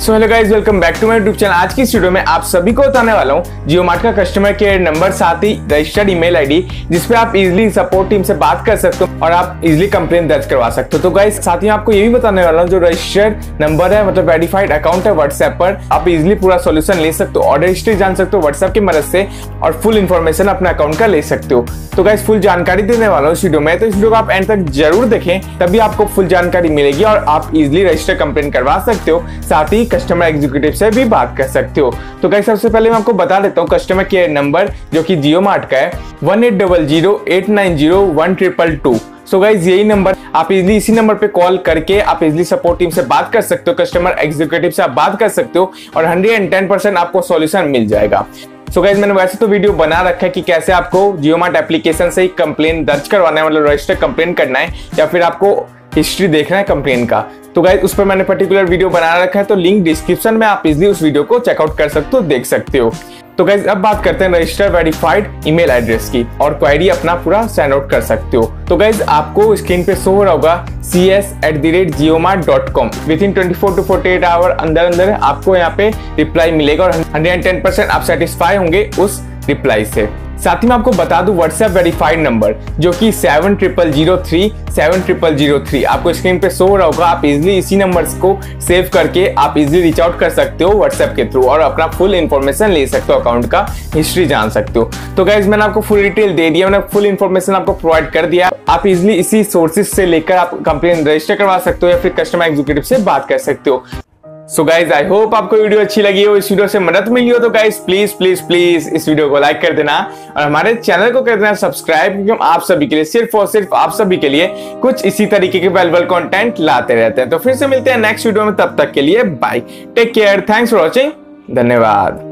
So hello guys, welcome back to my YouTube channel. आज की इस वीडियो में आप सभी को बताने वाला हूं जियो मार्ट का कस्टमर केयर नंबर, साथ ही रजिस्टर्ड ईमेल आईडी जिसपे आप इजीली सपोर्ट टीम से बात कर सकते हो और आप इजीली कंप्लेंट दर्ज करवा सकते हो। तो गाइस साथ ही आपको ये भी बताने वाला हूं जो रजिस्टर्ड नंबर है, मतलब वेरीफाइड अकाउंट है व्हाट्सएप पर, आप इजीली पूरा सोल्यूशन ले सकते हो, ऑर्डर हिस्ट्री जान सकते हो व्हाट्सएप की मदद से और फुल इन्फॉर्मेशन अपने अकाउंट का ले सकते हो। तो गाइस फुल जानकारी देने वाला हूं इस वीडियो में, तो इस वीडियो को आप एंड तक जरूर देखें, तभी आपको फुल जानकारी मिलेगी और आप इजीली रजिस्टर कंप्लेंट करवा सकते हो, साथ ही कस्टमर एग्जीक्यूटिव से भी बात कर सकते हो। तो गाइस सबसे पहले मैं आपको बता देता हूँ कस्टमर केयर नंबर जो कि जियो मार्ट का है 1800890122। सो गाइस यही नंबर, आप इजीली इसी नंबर पे कॉल करके आप इजीली सपोर्ट टीम से बात कर सकते हो, कस्टमर एग्जीक्यूटिव से आप बात कर सकते हो और 110% आपको सॉल्यूशन मिल जाएगा। सो गाइस मैंने वैसे तो वीडियो बना रखा है कि कैसे आपको जियो मार्ट एप्लीकेशन से ही कंप्लेन दर्ज करवाना है, मतलब रजिस्टर कंप्लेन करना है या फिर आपको हिस्ट्री देखना है कंप्लेन का। तो गाइस उस पर मैंने पर्टिकुलर वीडियो बना रखा है, तो लिंक डिस्क्रिप्शन में आप इजीली उस वीडियो को चेकआउट कर सकते हो, देख सकते हो। तो गाइस अब बात करते हैं रजिस्टर वेरीफाइड ईमेल एड्रेस की और क्वेरी अपना पूरा सेंड आउट कर सकते हो। तो गाइस आपको स्क्रीन पे शो हो रहा होगा cs@jiomart.com। With in 24 to 48 our अंदर आपको यहाँ पे रिप्लाई मिलेगा और 110% आप सेटिस्फाई होंगे उस रिप्लाई से। साथ ही मैं आपको बता दूं व्हाट्सएप वेरीफाइड नंबर जो कि 7003 आपको स्क्रीन पे शो हो रहा होगा। आप इजीली इसी नंबर्स को सेव करके आप इजीली रीच आउट कर सकते हो व्हाट्सएप के थ्रू और अपना फुल इन्फॉर्मेशन ले सकते हो, अकाउंट का हिस्ट्री जान सकते हो। तो गाइज मैंने आपको फुल डिटेल दे दिया, मैंने फुल इन्फॉर्मेशन आपको प्रोवाइड कर दिया। आप इजीली इसी सोर्सेज से लेकर आप कंप्लेन रजिस्टर करवा सकते हो या फिर कस्टमर एग्जीक्यूटिव से बात कर सकते हो। सो गाइज आई होप आपको वीडियो अच्छी लगी हो, इस वीडियो से मदद मिली हो, तो गाइज प्लीज प्लीज प्लीज इस वीडियो को लाइक कर देना और हमारे चैनल को कर देना सब्सक्राइब, क्योंकि हम आप सभी के लिए, सिर्फ और सिर्फ आप सभी के लिए कुछ इसी तरीके के वैल्यूएबल कंटेंट लाते रहते हैं। तो फिर से मिलते हैं नेक्स्ट वीडियो में, तब तक के लिए bye, take care, thanks for watching, धन्यवाद।